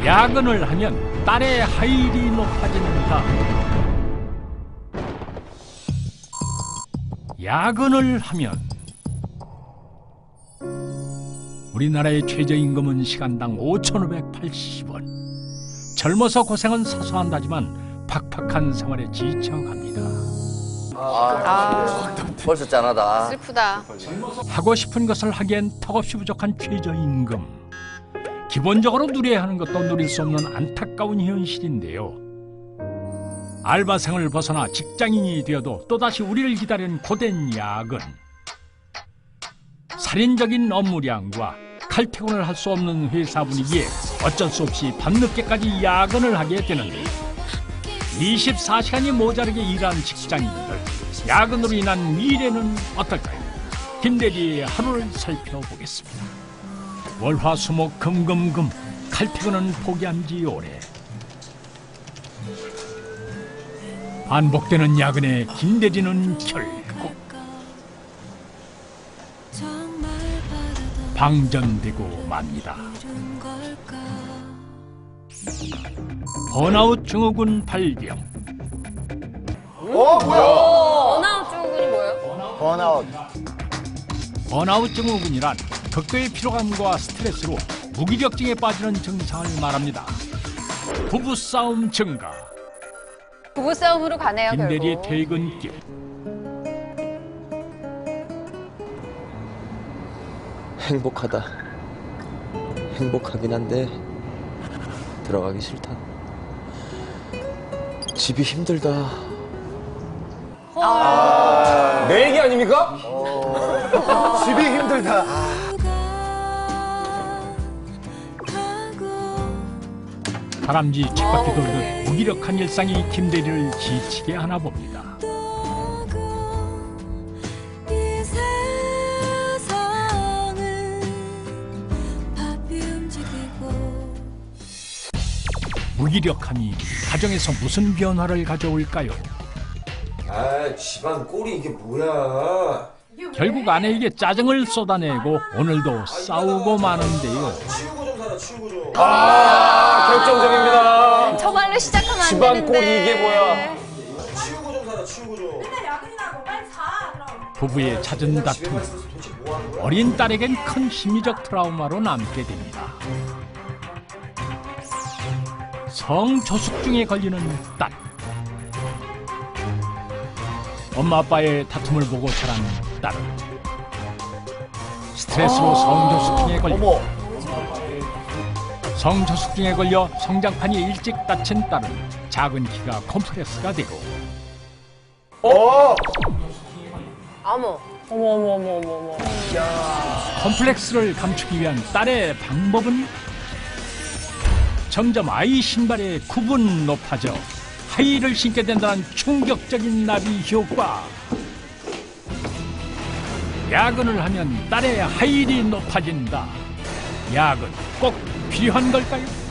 야근을 하면 딸의 하일이 높아진다. 야근을 하면 우리나라의 최저임금은 시간당 5,580원. 젊어서 고생은 사소한다지만 팍팍한 생활에 지쳐갑니다. 벌써 짠하다. 슬프다. 하고 싶은 것을 하기엔 턱없이 부족한 최저임금. 기본적으로 누려야 하는 것도 누릴 수 없는 안타까운 현실인데요. 알바생을 벗어나 직장인이 되어도 또다시 우리를 기다리는 고된 야근. 살인적인 업무량과 칼퇴근을 할 수 없는 회사 분위기에 어쩔 수 없이 밤늦게까지 야근을 하게 되는데 24시간이 모자르게 일하는 직장인들, 야근으로 인한 미래는 어떨까요? 김대리의 하루를 살펴보겠습니다. 월화수목금금금 칼퇴근은 포기한 지 오래. 반복되는 야근에 김대리는 결국 방전되고 맙니다. 번아웃 증후군 발병. 뭐야? 번아웃 증후군이 뭐예요? 번아웃. 번아웃 증후군이란 극도의 피로감과 스트레스로 무기력증에 빠지는 증상을 말합니다. 부부싸움 증가. 부부싸움으로 가네요, 김대리의 결국. 퇴근길. 행복하다. 행복하긴 한데 들어가기 싫다. 집이 힘들다. 내 얘기 아닙니까? 집이 힘들다. 다람쥐 쳇바퀴 돌듯 무기력한 일상이 김대리를 지치게 하나 봅니다. 무기력함이 가정에서 무슨 변화를 가져올까요? 아, 집안 꼴이 이게 뭐야? 결국 아내에게 짜증을 쏟아내고 오늘도 싸우고 마는데요. 치우고 좀 살아, 치우고 좀. 결정적입니다. 저 말로 시작하면 안 집안 되는데. 꼴이 이게 뭐야? 치우고 좀 살아, 치우고 좀. 맨날 야근이나 하고 빨리 자 그럼. 부부의 잦은 다툼, 어린 딸에겐 큰 심리적 트라우마로 남게 됩니다. 성조숙증에 걸리는 딸. 엄마 아빠의 다툼을 보고 자란 딸은 스트레스로 성조숙증에 걸려 성장판이 일찍 다친 딸은 작은 키가 컴플렉스가 되고 어머. 컴플렉스를 감추기 위한 딸의 방법은 점점 아이 신발의 굽은 높아져 하이힐을 신게 된다는 충격적인 나비 효과. 야근을 하면 딸의 하이힐이 높아진다. 야근 꼭 필요한 걸까요?